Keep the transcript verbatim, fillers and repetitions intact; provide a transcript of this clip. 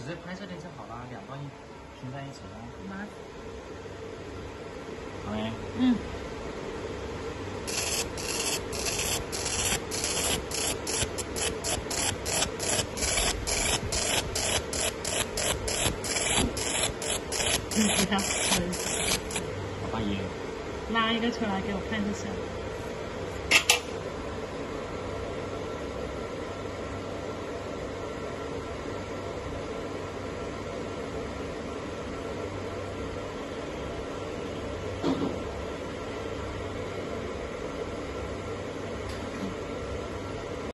直接拍这里就好了，两段一拼在一起了。 妈。 好嘞。 嗯。你不要吃。 我把烟拉一个出来给我看一下。